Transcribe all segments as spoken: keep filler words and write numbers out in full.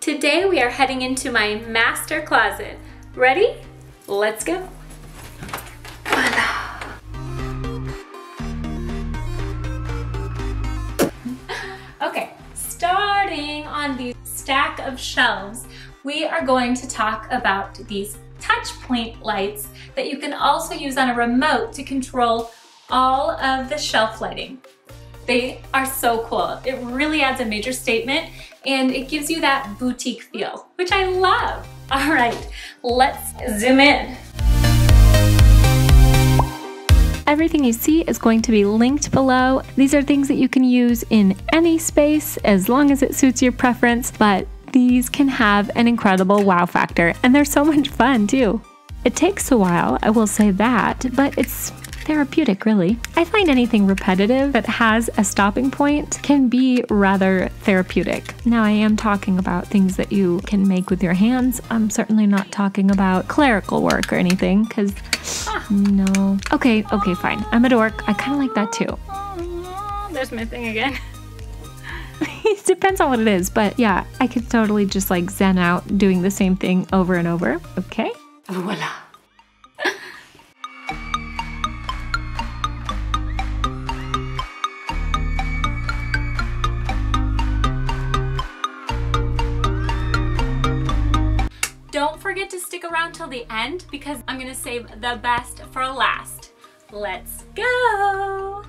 Today we are heading into my master closet. Ready? Let's go. Voila. Okay, starting on the stack of shelves, we are going to talk about these touch point lights that you can also use on a remote to control all of the shelf lighting. They are so cool. It really adds a major statement and it gives you that boutique feel, which I love. All right, let's zoom in. Everything you see is going to be linked below. These are things that you can use in any space as long as it suits your preference, but these can have an incredible wow factor and they're so much fun too. It takes a while, I will say that, but it's therapeutic really. I find anything repetitive that has a stopping point can be rather therapeutic. Now I am talking about things that you can make with your hands. I'm certainly not talking about clerical work or anything because ah. no. Okay, okay, fine. I'm a dork. I kind of like that too. Oh, there's my thing again. It depends on what it is, but yeah, I could totally just like zen out doing the same thing over and over. Okay? Voila. Don't forget to stick around till the end because I'm gonna save the best for last. Let's go!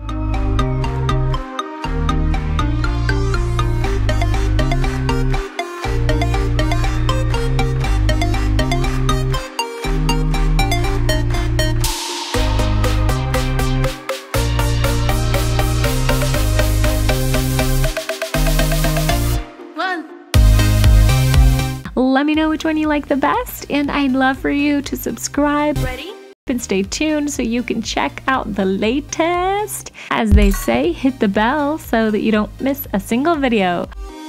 Let me know which one you like the best, and I'd love for you to subscribe. Ready? And stay tuned so you can check out the latest. As they say, hit the bell so that you don't miss a single video.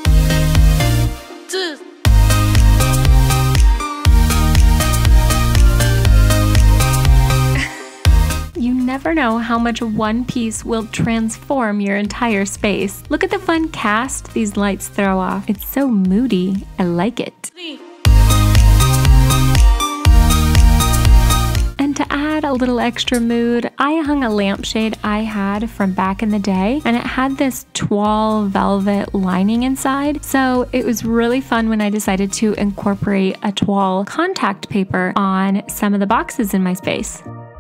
You never know how much one piece will transform your entire space. Look at the fun cast these lights throw off. It's so moody. I like it. And to add a little extra mood, I hung a lampshade I had from back in the day, and it had this toile velvet lining inside. So it was really fun when I decided to incorporate a toile contact paper on some of the boxes in my space.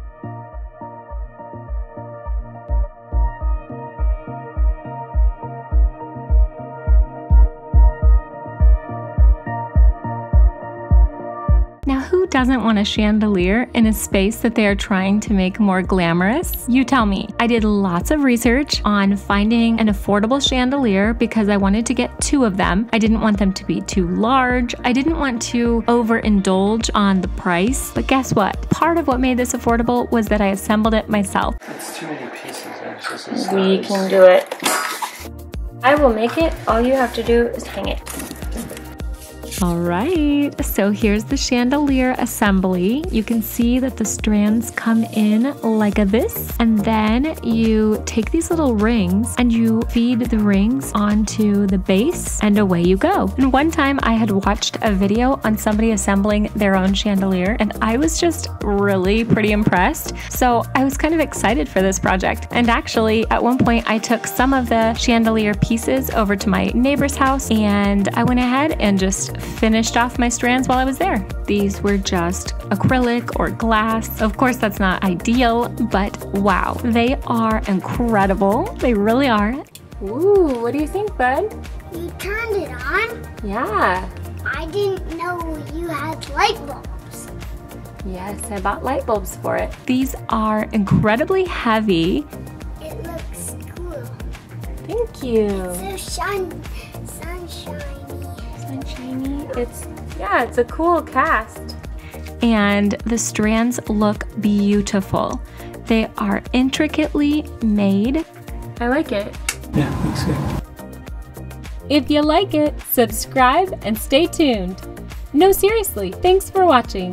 Now, who doesn't want a chandelier in a space that they are trying to make more glamorous? You tell me. I did lots of research on finding an affordable chandelier because I wanted to get two of them. I didn't want them to be too large. I didn't want to overindulge on the price. But guess what? Part of what made this affordable was that I assembled it myself. It's too many pieces. We can do it. I will make it. All you have to do is hang it. All right, so here's the chandelier assembly. You can see that the strands come in like this, and then you take these little rings and you feed the rings onto the base, and away you go. And one time I had watched a video on somebody assembling their own chandelier, and I was just really pretty impressed. So I was kind of excited for this project. And actually, at one point I took some of the chandelier pieces over to my neighbor's house, and I went ahead and just finished off my strands while I was there. These were just acrylic or glass. Of course, that's not ideal, but wow, they are incredible. They really are. Ooh, what do you think, bud? You turned it on? Yeah. I didn't know you had light bulbs. Yes, I bought light bulbs for it. These are incredibly heavy. It looks cool. Thank you. It's so shiny, sunshiny. Sunshiny. It's, yeah, it's a cool cast. And the strands look beautiful. They are intricately made. I like it. Yeah, looks good. If you like it, subscribe and stay tuned. No, seriously, thanks for watching.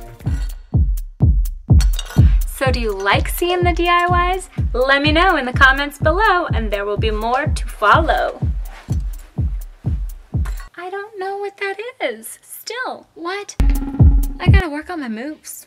So do you like seeing the D I Ys? Let me know in the comments below and there will be more to follow. I don't don't know what that is. Still, what? I gotta work on my moves.